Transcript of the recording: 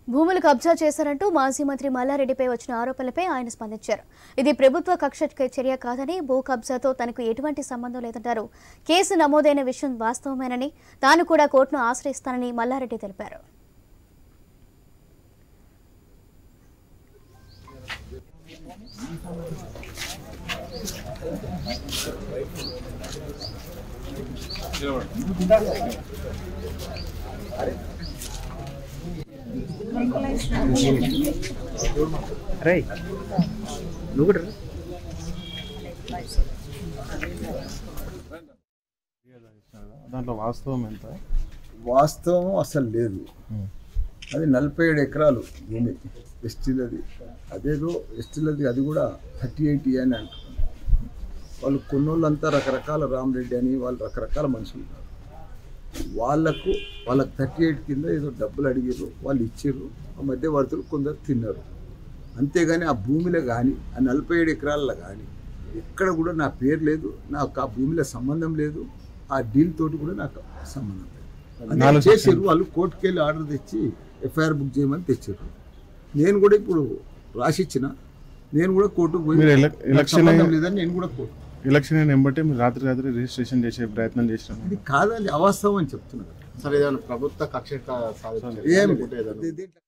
భూములు కబ్జా చేశారంటూ మాజీ మంత్రి మల్లారెడ్డిపై వచ్చిన ఆరోపణలపై ఆయన స్పందించారు. ఇది ప్రభుత్వ కక్ష చర్య కాదని, భూ కబ్జాతో తనకు ఎటువంటి సంబంధం లేదంటారు. కేసు నమోదైన విషయం వాస్తవమేనని, తాను కూడా కోర్టును ఆశ్రయిస్తానని మల్లారెడ్డి తెలిపారు. దాంట్లో వాస్తవం ఎంత? వాస్తవం అసలు లేదు. అది 47 ఎకరాలు భూమి ఎస్టీలది. అదేదో ఎస్టీలది, అది కూడా 38 అని అంటున్నారు. వాళ్ళు కొన్నోళ్ళంతా రకరకాల రామరెడ్డి అని వాళ్ళు రకరకాల మనుషులు ఉన్నారు. వాళ్ళకు 38 కింద ఏదో డబ్బులు అడిగారు, వాళ్ళు ఇచ్చారు. ఆ మధ్యవర్తులు కొందరు తిన్నారు. అంతేగాని ఆ భూమిలో కానీ, ఆ 47 ఎకరాలలో కానీ ఎక్కడ కూడా నా పేరు లేదు, నాకు ఆ భూమిలో సంబంధం లేదు. ఆ డీల్ తోటి కూడా నాకు సంబంధం లేదు. చేసారు వాళ్ళు, కోర్టుకు వెళ్ళి ఆర్డర్ తెచ్చి ఎఫ్ఐఆర్ బుక్ చేయమని తెచ్చారు. నేను కూడా ఇప్పుడు రాసిచ్చిన, నేను కూడా కోర్టుకు పోయి సంబంధం లేదని నేను కూడా కోర్టు ఎలక్షన్ అయిన బట్టి మీరు రాత్రి రిజిస్ట్రేషన్ చేసే ప్రయత్నం చేసినాం. ఇది కాదని అవాస్తవం అని చెప్తున్నారు. సరే, ఏదైనా ప్రభుత్వ కక్ష ఏం